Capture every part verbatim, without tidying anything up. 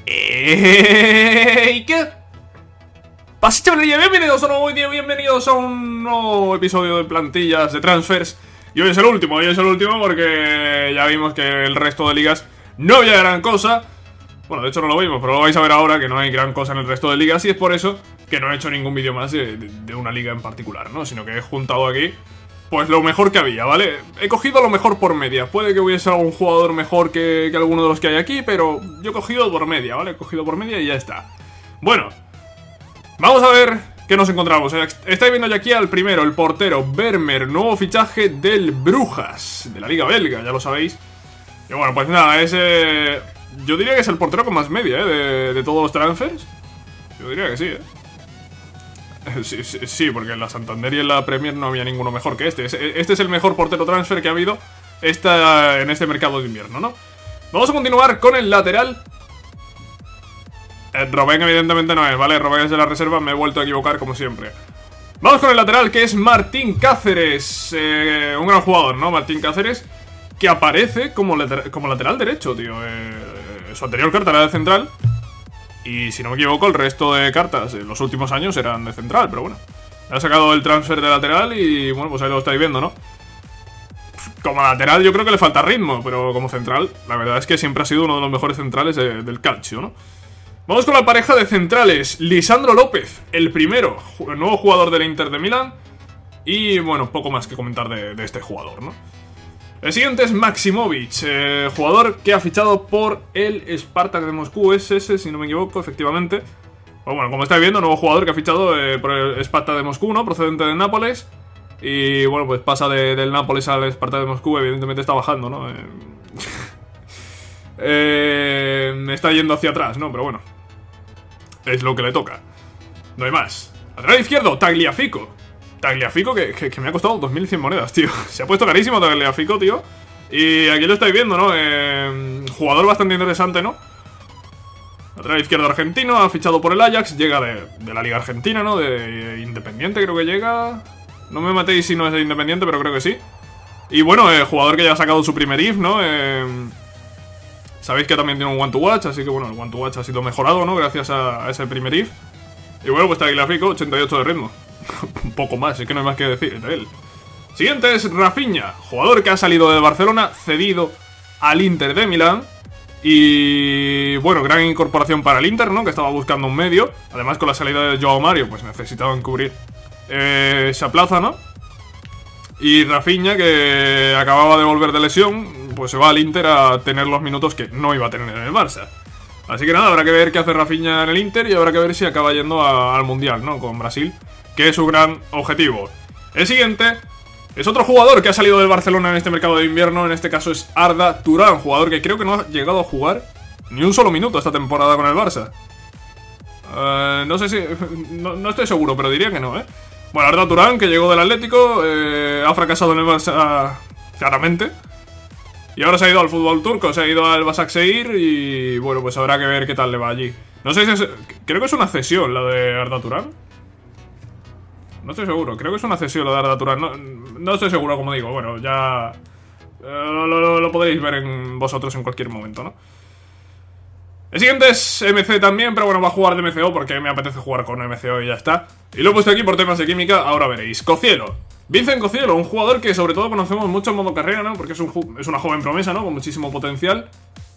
¿Y qué pasa, chavalería? Bienvenidos a un nuevo vídeo, bienvenidos a un nuevo episodio de plantillas de transfers. Y hoy es el último, hoy es el último porque ya vimos que el resto de ligas no había gran cosa. Bueno, de hecho no lo vimos, pero lo vais a ver ahora, que no hay gran cosa en el resto de ligas. Y es por eso que no he hecho ningún vídeo más de, de, de una liga en particular, ¿no? Sino que he juntado aquí pues lo mejor que había, ¿vale? He cogido lo mejor por media. Puede que hubiese algún jugador mejor que, que alguno de los que hay aquí, pero yo he cogido por media, ¿vale? He cogido por media y ya está. Bueno, vamos a ver qué nos encontramos. Estáis viendo ya aquí al primero, el portero Vermeer, nuevo fichaje del Brujas, de la liga belga, ya lo sabéis. Y bueno, pues nada, ese... yo diría que es el portero con más media, ¿eh? De, de todos los transfers. Yo diría que sí, ¿eh? Sí, sí, sí, porque en la Santander y en la Premier no había ninguno mejor que este. Este es el mejor portero transfer que ha habido esta, en este mercado de invierno, ¿no? Vamos a continuar con el lateral. eh, Robben evidentemente no es, ¿vale? Robben es de la reserva, me he vuelto a equivocar como siempre. Vamos con el lateral, que es Martín Cáceres, eh, un gran jugador, ¿no? Martín Cáceres, que aparece como, later como lateral derecho, tío. eh, Su anterior carta era de central. Y si no me equivoco, el resto de cartas en los últimos años eran de central, pero bueno. Ha sacado el transfer de lateral y bueno, pues ahí lo estáis viendo, ¿no? Como lateral yo creo que le falta ritmo, pero como central, la verdad es que siempre ha sido uno de los mejores centrales de, del calcio, ¿no? Vamos con la pareja de centrales. Lisandro López, el primero, el nuevo jugador del Inter de Milán. Y bueno, poco más que comentar de, de este jugador, ¿no? El siguiente es Maximovic, eh, jugador que ha fichado por el Spartak de Moscú, es ese, si no me equivoco, efectivamente. Pues bueno, como estáis viendo, nuevo jugador que ha fichado eh, por el Spartak de Moscú, ¿no? Procedente de Nápoles. Y bueno, pues pasa de, del Nápoles al Spartak de Moscú, evidentemente está bajando, ¿no? Eh, eh, está yendo hacia atrás, ¿no? Pero bueno, es lo que le toca. No hay más. Lateral izquierdo, Tagliafico. Tagliafico que, que, que me ha costado dos mil cien monedas, tío. Se ha puesto carísimo Tagliafico, tío. Y aquí lo estáis viendo, ¿no? Eh, jugador bastante interesante, ¿no? Lateral izquierdo argentino, ha fichado por el Ajax. Llega de, de la Liga Argentina, ¿no? De Independiente creo que llega. No me matéis si no es de Independiente, pero creo que sí. Y bueno, eh, jugador que ya ha sacado su primer I F, ¿no? Eh, sabéis que también tiene un One to Watch, así que bueno, el One to Watch ha sido mejorado, ¿no? Gracias a, a ese primer I F. Y bueno, pues Tagliafico, ochenta y ocho de ritmo. Un poco más, es que no hay más que decir de él. Siguiente es Rafinha, jugador que ha salido de Barcelona, cedido al Inter de Milán. Y bueno, gran incorporación para el Inter, ¿no? Que estaba buscando un medio. Además, con la salida de Joao Mario, pues necesitaban cubrir eh, esa plaza, ¿no? Y Rafinha, que acababa de volver de lesión, pues se va al Inter a tener los minutos que no iba a tener en el Barça. Así que nada, habrá que ver qué hace Rafinha en el Inter y habrá que ver si acaba yendo a, al Mundial, ¿no? Con Brasil, que es su gran objetivo. El siguiente es otro jugador que ha salido del Barcelona en este mercado de invierno. En este caso es Arda Turan, jugador que creo que no ha llegado a jugar ni un solo minuto esta temporada con el Barça. uh, No sé si... No, no estoy seguro, pero diría que no, ¿eh? Bueno, Arda Turan, que llegó del Atlético, eh, ha fracasado en el Barça claramente. Y ahora se ha ido al fútbol turco, se ha ido al Başakşehir y bueno, pues habrá que ver qué tal le va allí. No sé si es... Creo que es una cesión la de Arda Turan. No estoy seguro, creo que es una cesión la de Arda Turan. No, no estoy seguro, como digo, bueno, ya... Eh, lo, lo, lo podréis ver en vosotros en cualquier momento, ¿no? El siguiente es M C también, pero bueno, va a jugar de M C O porque me apetece jugar con M C O y ya está. Y lo he puesto aquí por temas de química, ahora veréis. Cocielo. Vincent Cocielo, un jugador que sobre todo conocemos mucho en modo carrera, ¿no? Porque es, un, es una joven promesa, ¿no? Con muchísimo potencial.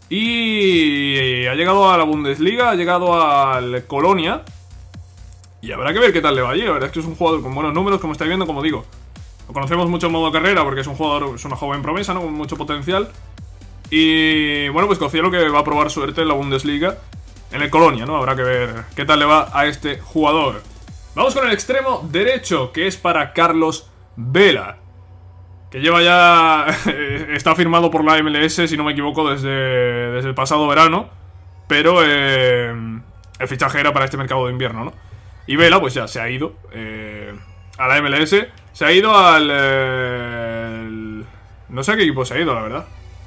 Y ha llegado a la Bundesliga, ha llegado al Colonia. Y habrá que ver qué tal le va allí. La verdad es que es un jugador con buenos números, como estáis viendo, como digo. Lo conocemos mucho en modo carrera porque es un jugador, es una joven promesa, ¿no? Con mucho potencial. Y bueno, pues Cocielo que va a probar suerte en la Bundesliga, en el Colonia, ¿no? Habrá que ver qué tal le va a este jugador. Vamos con el extremo derecho, que es para Carlos Vela, que lleva ya... está firmado por la M L S, si no me equivoco, desde, desde el pasado verano. Pero eh, el fichaje era para este mercado de invierno, ¿no? Y Vela, pues ya se ha ido eh, a la M L S. Se ha ido al... Eh, el, no sé a qué equipo se ha ido, la verdad.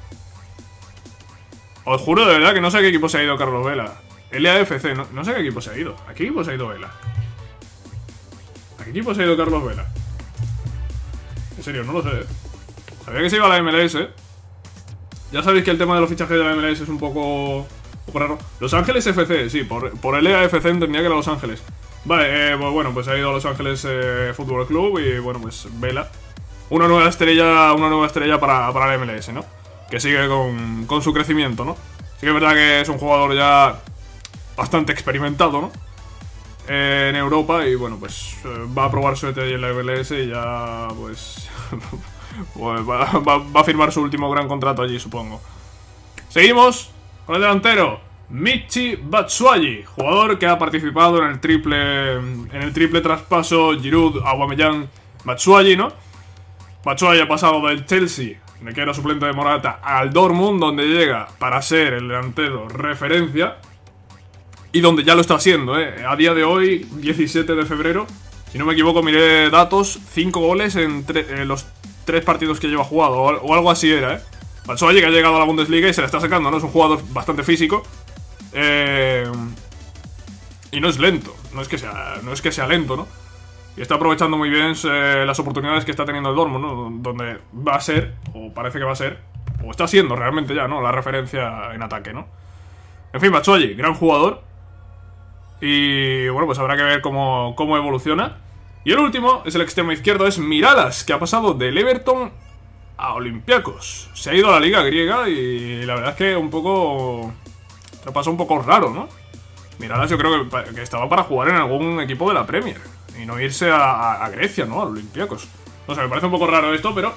Os juro de verdad que no sé a qué equipo se ha ido Carlos Vela. L A F C, no, no sé a qué equipo se ha ido. ¿A qué equipo se ha ido Vela? ¿A qué equipo se ha ido Carlos Vela? En serio, no lo sé. Sabía que se iba a la M L S. Ya sabéis que el tema de los fichajes de la M L S es un poco... poco raro. Los Ángeles F C, sí, por, por el E A F C entendía que era Los Ángeles. Vale, eh, pues bueno, pues ha ido a Los Ángeles eh, Fútbol Club y bueno, pues vela. Una nueva estrella, una nueva estrella para, para el M L S, ¿no? Que sigue con, con su crecimiento, ¿no? Sí que es verdad que es un jugador ya bastante experimentado, ¿no? Eh, en Europa y bueno, pues eh, va a probar suerte ahí en la M L S y ya, pues... pues va, va, va a firmar su último gran contrato allí, supongo. Seguimos con el delantero Michy Batshuayi, jugador que ha participado en el triple en el triple traspaso Giroud, Aubameyang, Batshuayi, ¿no? Batshuayi ha pasado del Chelsea, de que era suplente de Morata, al Dortmund, donde llega para ser el delantero referencia y donde ya lo está haciendo, ¿eh? A día de hoy, diecisiete de febrero, si no me equivoco, miré datos, cinco goles en, en los tres partidos que lleva jugado, o, o algo así era, ¿eh? Batshuayi, que ha llegado a la Bundesliga y se la está sacando, ¿no? Es un jugador bastante físico. Eh, y no es lento, no es que sea, no es que sea lento, ¿no? Y está aprovechando muy bien eh, las oportunidades que está teniendo el Dortmund, ¿no? Donde va a ser, o parece que va a ser, o está siendo realmente ya, ¿no? La referencia en ataque, ¿no? En fin, Batshuayi, gran jugador. Y bueno, pues habrá que ver cómo, cómo evoluciona. Y el último es el extremo izquierdo, es Miralas, que ha pasado del Everton a Olympiacos. Se ha ido a la liga griega y la verdad es que un poco... se pasó un poco raro, ¿no? Miralas yo creo que, que estaba para jugar en algún equipo de la Premier y no irse a, a, a Grecia, ¿no? A Olympiacos. No sé, me parece un poco raro esto, pero...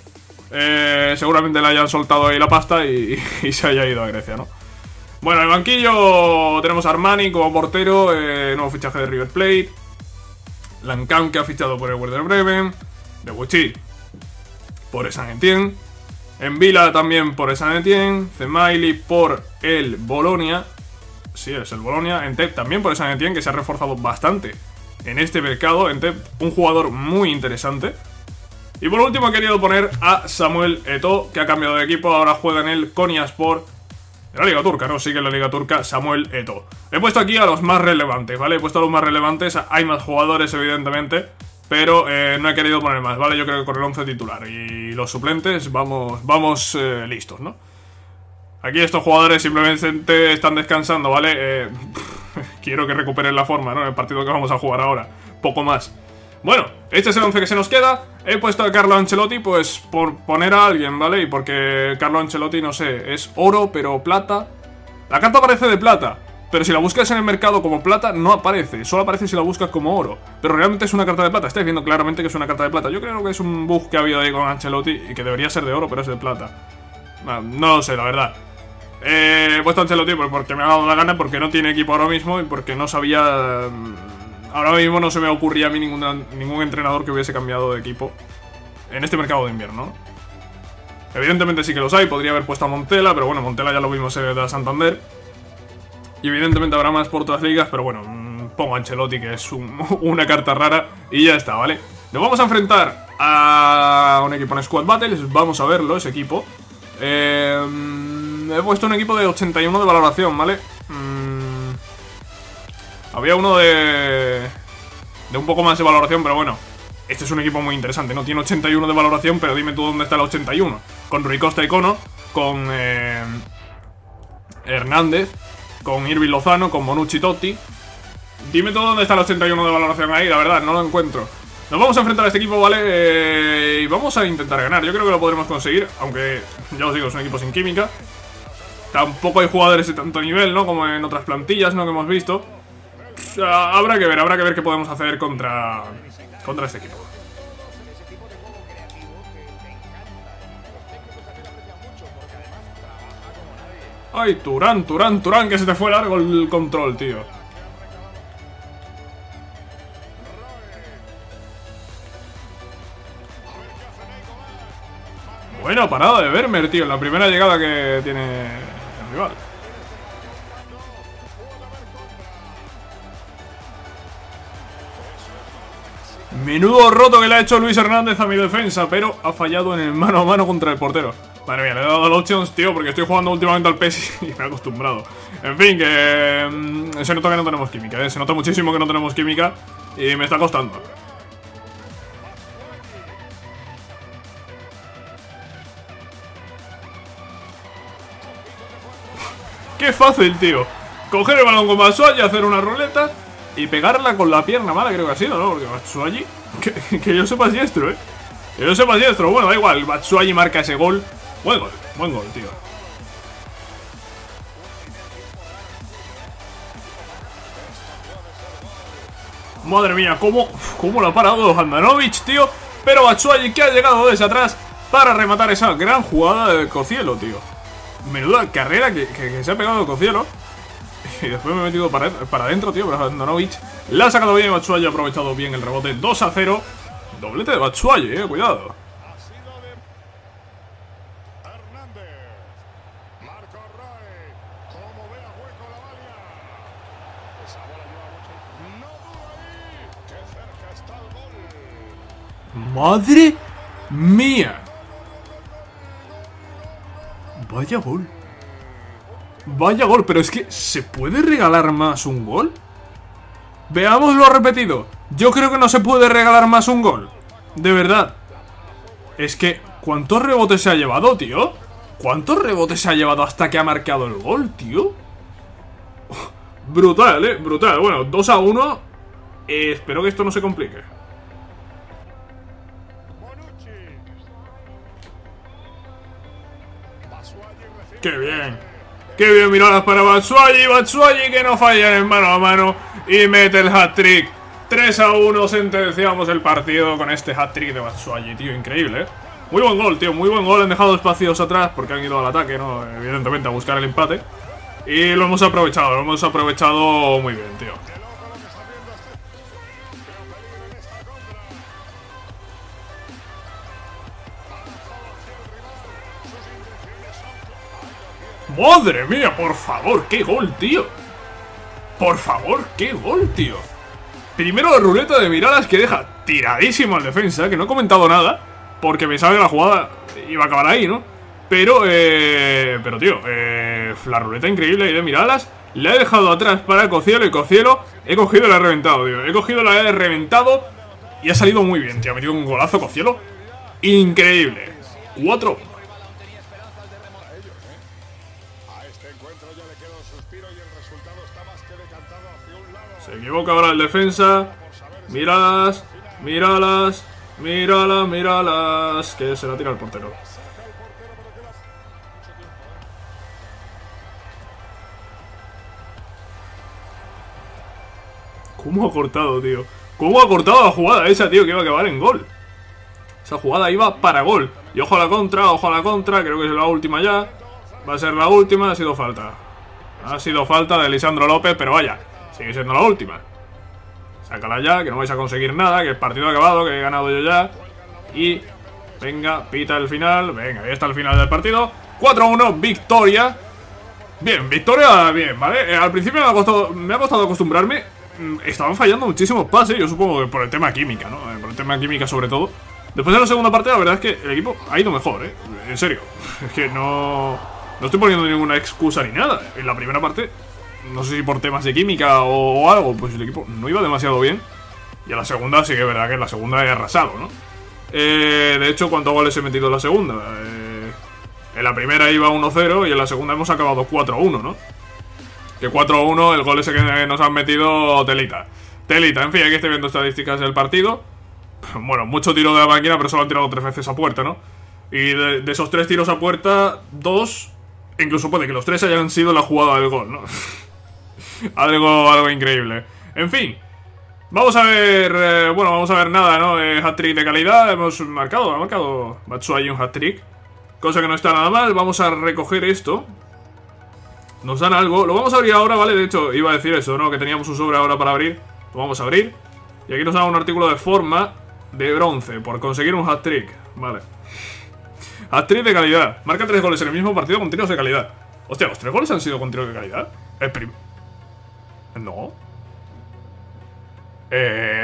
Eh, seguramente le hayan soltado ahí la pasta y, y se haya ido a Grecia, ¿no? Bueno, en el banquillo tenemos a Armani como portero, eh, nuevo fichaje de River Plate, Lancam, que ha fichado por el Werder Bremen, Debuchy por el Saint-Étienne, Envila también por el Saint-Étienne, Zemaili por el Bolonia, sí, es el Bolonia, Entep también por el Saint-Étienne, que se ha reforzado bastante en este mercado, Entep, un jugador muy interesante. Y por último he querido poner a Samuel Eto'o, que ha cambiado de equipo, ahora juega en el Konyaspor de la Liga Turca, ¿no? Sigue en la Liga Turca, Samuel Eto'o. He puesto aquí a los más relevantes, ¿vale? He puesto a los más relevantes, hay más jugadores evidentemente, pero eh, no he querido poner más, ¿vale? Yo creo que con el once titular y los suplentes vamos, vamos eh, listos, ¿no? Aquí estos jugadores simplemente están descansando, ¿vale? Eh, quiero que recuperen la forma, ¿no? En el partido que vamos a jugar ahora, poco más. Bueno, este es el once que se nos queda. He puesto a Carlo Ancelotti, pues por poner a alguien, ¿vale? Y porque Carlo Ancelotti, no sé, es oro, pero plata. La carta aparece de plata, pero si la buscas en el mercado como plata, no aparece. Solo aparece si la buscas como oro. Pero realmente es una carta de plata. Estáis viendo claramente que es una carta de plata. Yo creo que es un bug que ha habido ahí con Ancelotti y que debería ser de oro, pero es de plata. No, no lo sé, la verdad. Eh, he puesto a Ancelotti porque me ha dado la gana, porque no tiene equipo ahora mismo y porque no sabía... Ahora mismo no se me ocurría a mí ningún, ningún entrenador que hubiese cambiado de equipo en este mercado de invierno, ¿no? Evidentemente sí que los hay, podría haber puesto a Montela, pero bueno, Montela ya lo vimos en la Santander. Y evidentemente habrá más por otras ligas, pero bueno, pongo a Ancelotti, que es un, una carta rara, y ya está, ¿vale? Nos vamos a enfrentar a un equipo en Squad Battles, vamos a verlo, ese equipo. Eh, he puesto un equipo de ochenta y uno de valoración, ¿vale? Había uno de... de un poco más de valoración, pero bueno, este es un equipo muy interesante, ¿no? Tiene ochenta y uno de valoración, pero dime tú dónde está el ochenta y uno. Con Rui Costa y Cono, con eh, Hernández, con Irving Lozano, con Bonucci Totti. Dime tú dónde está el ochenta y uno de valoración ahí, la verdad, no lo encuentro. Nos vamos a enfrentar a este equipo, ¿vale? Eh, y vamos a intentar ganar, yo creo que lo podremos conseguir, aunque ya os digo, es un equipo sin química. Tampoco hay jugadores de tanto nivel, ¿no? Como en otras plantillas, ¿no? Que hemos visto. Uh, habrá que ver, habrá que ver qué podemos hacer contra, contra este equipo. Ay, Turán, Turán, Turán, que se te fue largo el control, tío. Buena parada de Vermeer, tío, la primera llegada que tiene el rival. Menudo roto que le ha hecho Luis Hernández a mi defensa, pero ha fallado en el mano a mano contra el portero. Madre mía, le he dado los options, tío, porque estoy jugando últimamente al P E S y me he acostumbrado. En fin, que mmm, se nota que no tenemos química, ¿eh? Se nota muchísimo que no tenemos química y me está costando. Qué fácil, tío. Coger el balón con Batshuayi, hacer una ruleta y pegarla con la pierna mala, creo que ha sido, ¿no? Porque Batshuayi, que, que yo sepa diestro, ¿eh? Que yo sepa diestro. Bueno, da igual, Batshuayi marca ese gol. Buen gol, buen gol, tío. Madre mía, cómo, cómo lo ha parado Handanovic, tío. Pero Batshuayi, que ha llegado desde atrás para rematar esa gran jugada de Cocielo, tío. Menuda carrera que, que, que se ha pegado Cocielo. Y después me he metido para, para adentro, tío. Pero Handanovic la ha sacado bien. Batshuayi ha aprovechado bien el rebote. dos a cero. Doblete de Batshuayi, eh, cuidado. ¡Madre mía! Vaya gol. Vaya gol, pero es que ¿se puede regalar más un gol? Veámoslo repetido. Yo creo que no se puede regalar más un gol. De verdad. Es que, ¿cuántos rebotes se ha llevado, tío? ¿Cuántos rebotes se ha llevado hasta que ha marcado el gol, tío? Brutal, eh, brutal. Bueno, dos a uno. eh, Espero que esto no se complique. ¡Qué bien! ¡Qué bien! Miradas para Batshuayi. Batshuayi que no falla en mano a mano y mete el hat-trick. tres a uno, sentenciamos el partido con este hat-trick de Batshuayi, tío. Increíble, ¿eh? Muy buen gol, tío. Muy buen gol. Han dejado espacios atrás porque han ido al ataque, ¿no? Evidentemente a buscar el empate. Y lo hemos aprovechado. Lo hemos aprovechado muy bien, tío. ¡Madre mía! Por favor, qué gol, tío. Por favor, qué gol, tío. Primero la ruleta de Miralas que deja tiradísimo al defensa, que no he comentado nada, porque pensaba que la jugada iba a acabar ahí, ¿no? Pero, eh... Pero, tío, eh... la ruleta increíble ahí de Miralas. La he dejado atrás para Cocielo y Cocielo he cogido y la he reventado, tío. He cogido, la he reventado y ha salido muy bien, tío. Ha metido un golazo Cocielo. Increíble. cuatro. Se equivoca ahora el defensa. Míralas, míralas, míralas, míralas. Que se la tira el portero. ¿Cómo ha cortado, tío? ¿Cómo ha cortado la jugada esa, tío? Que iba a acabar en gol. Esa jugada iba para gol. Y ojo a la contra, ojo a la contra. Creo que es la última ya. Va a ser la última, ha sido falta. Ha sido falta de Lisandro López, pero vaya, sigue siendo la última. Sácala ya, que no vais a conseguir nada, que el partido ha acabado, que he ganado yo ya. Y, venga, pita el final. Venga, ahí está el final del partido. cuatro a uno, victoria. Bien, victoria, bien, ¿vale? Eh, al principio me ha costado, me ha costado acostumbrarme. Estaban fallando muchísimos pases, yo supongo que por el tema química, ¿no? Eh, por el tema química sobre todo. Después de la segunda parte, la verdad es que el equipo ha ido mejor, ¿eh? En serio. Es que no... No estoy poniendo ninguna excusa ni nada. En la primera parte, no sé si por temas de química o, o algo, pues el equipo no iba demasiado bien. Y a la segunda sí que es verdad que en la segunda he arrasado, ¿no? Eh, de hecho, ¿cuántos goles he metido en la segunda? Eh, en la primera iba uno cero y en la segunda hemos acabado cuatro a uno, ¿no? Que cuatro a uno, el gol ese que nos han metido, telita. Telita, en fin, aquí estoy viendo estadísticas del partido. Bueno, mucho tiro de la máquina, pero solo han tirado tres veces a puerta, ¿no? Y de, de esos tres tiros a puerta, dos... Incluso puede que los tres hayan sido la jugada del gol, ¿no? algo, algo increíble. En fin. Vamos a ver... Eh, bueno, vamos a ver nada, ¿no? Eh, hat-trick de calidad. Hemos marcado, ha marcado Batshuayi un hat-trick. Cosa que no está nada mal. Vamos a recoger esto. Nos dan algo. Lo vamos a abrir ahora, ¿vale? De hecho, iba a decir eso, ¿no? Que teníamos un sobre ahora para abrir. Lo vamos a abrir. Y aquí nos dan un artículo de forma de bronce por conseguir un hat-trick. Vale. Hat-trick de calidad. Marca tres goles en el mismo partido con tiros de calidad. Hostia, ¿los tres goles han sido con tiros de calidad? El prim... No. Eh...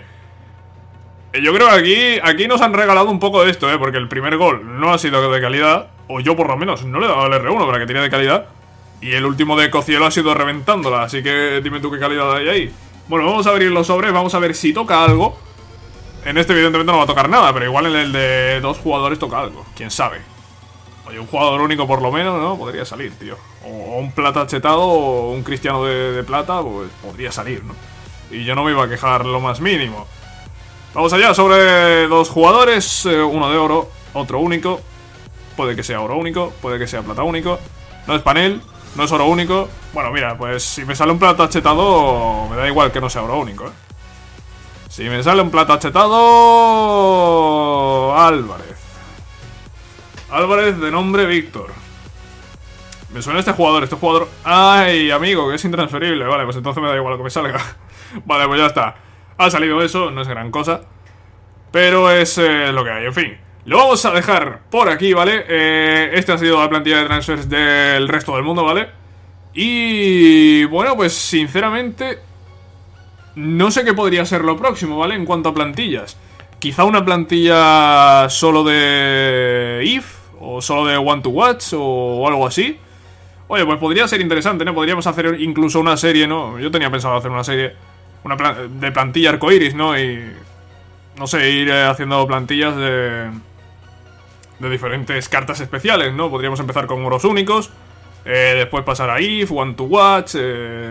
Yo creo que aquí, aquí nos han regalado un poco de esto, ¿eh? Porque el primer gol no ha sido de calidad. O yo por lo menos no le he dado el erre uno para que tiene de calidad. Y el último de Cocielo ha sido reventándola. Así que dime tú qué calidad hay ahí. Bueno, vamos a abrir los sobres. Vamos a ver si toca algo. En este evidentemente no va a tocar nada, pero igual en el de dos jugadores toca algo. Quién sabe. Oye, un jugador único por lo menos, ¿no? Podría salir, tío. O, o un plata chetado o un cristiano de, de plata, pues podría salir, ¿no? Y yo no me iba a quejar lo más mínimo. Vamos allá, sobre dos jugadores, eh, uno de oro, otro único. Puede que sea oro único, puede que sea plata único. No es panel, no es oro único. Bueno, mira, pues si me sale un plata chetado, me da igual que no sea oro único, ¿eh? Si me sale un plata chetado... Álvarez. Álvarez de nombre Víctor. Me suena este jugador, este jugador... ¡Ay, amigo, que es intransferible! Vale, pues entonces me da igual lo que me salga. Vale, pues ya está. Ha salido eso, no es gran cosa. Pero es eh, lo que hay, en fin. Lo vamos a dejar por aquí, ¿vale? Eh, esta ha sido la plantilla de transfers del resto del mundo, ¿vale? Y... bueno, pues sinceramente... no sé qué podría ser lo próximo, ¿vale? En cuanto a plantillas. Quizá una plantilla solo de I F, o solo de One to Watch, o algo así. Oye, pues podría ser interesante, ¿no? Podríamos hacer incluso una serie, ¿no? Yo tenía pensado hacer una serie una plan de plantilla arcoiris, ¿no? Y... no sé, ir eh, haciendo plantillas de... de diferentes cartas especiales, ¿no? Podríamos empezar con oros únicos, eh, después pasar a I F, One to Watch, eh...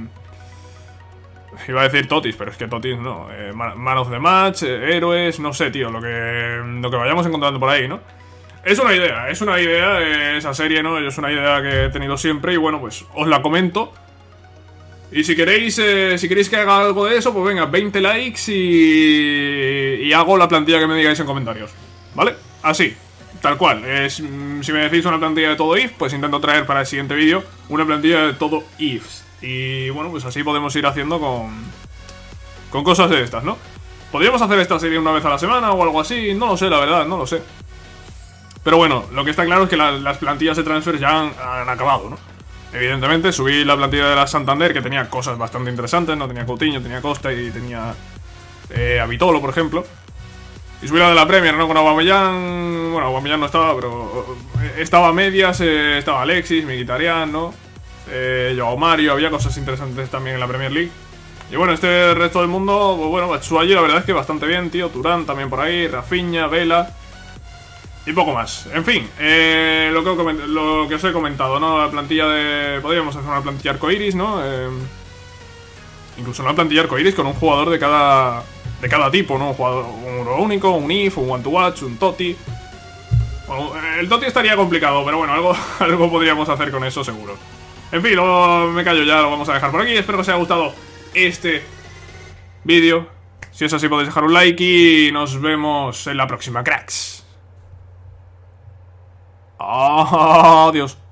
iba a decir Totis, pero es que Totis no. Eh, Man of the Match, eh, héroes, no sé, tío. Lo que, lo que vayamos encontrando por ahí, ¿no? Es una idea, es una idea, eh, esa serie, ¿no? Es una idea que he tenido siempre y bueno, pues os la comento. Y si queréis, eh, si queréis que haga algo de eso, pues venga, veinte likes y, y hago la plantilla que me digáis en comentarios, ¿vale? Así, tal cual. Es, si me decís una plantilla de todo I F, pues intento traer para el siguiente vídeo una plantilla de todo I Fs. Y bueno, pues así podemos ir haciendo con, con cosas de estas, ¿no? ¿Podríamos hacer esta serie una vez a la semana o algo así? No lo sé, la verdad, no lo sé. Pero bueno, lo que está claro es que la, las plantillas de transfer ya han, han acabado, ¿no? Evidentemente, subí la plantilla de la Santander, que tenía cosas bastante interesantes, ¿no? Tenía Coutinho, tenía Costa y tenía eh, a Vitolo, por ejemplo. Y subí la de la Premier, ¿no? Con Aubameyang... bueno, Aubameyang no estaba, pero... estaba a medias, eh, estaba Alexis, Mkhitaryan, ¿no? Eh, Joao Mario, había cosas interesantes también en la Premier League. Y bueno, este resto del mundo, pues bueno, Batshuayi la verdad es que bastante bien, tío. Turán también por ahí, Rafinha, Vela y poco más. En fin, eh, lo, que lo que os he comentado, ¿no? La plantilla de... podríamos hacer una plantilla arcoiris, ¿no? Eh, incluso una plantilla arcoiris con un jugador de cada de cada tipo, ¿no? Un jugador un único, un I F, un One to Watch, un Totti. Bueno, el Totti estaría complicado, pero bueno, algo, algo podríamos hacer con eso seguro. En fin, lo, me callo ya, lo vamos a dejar por aquí. Espero que os haya gustado este vídeo. Si es así podéis dejar un like y nos vemos en la próxima, cracks. Adiós.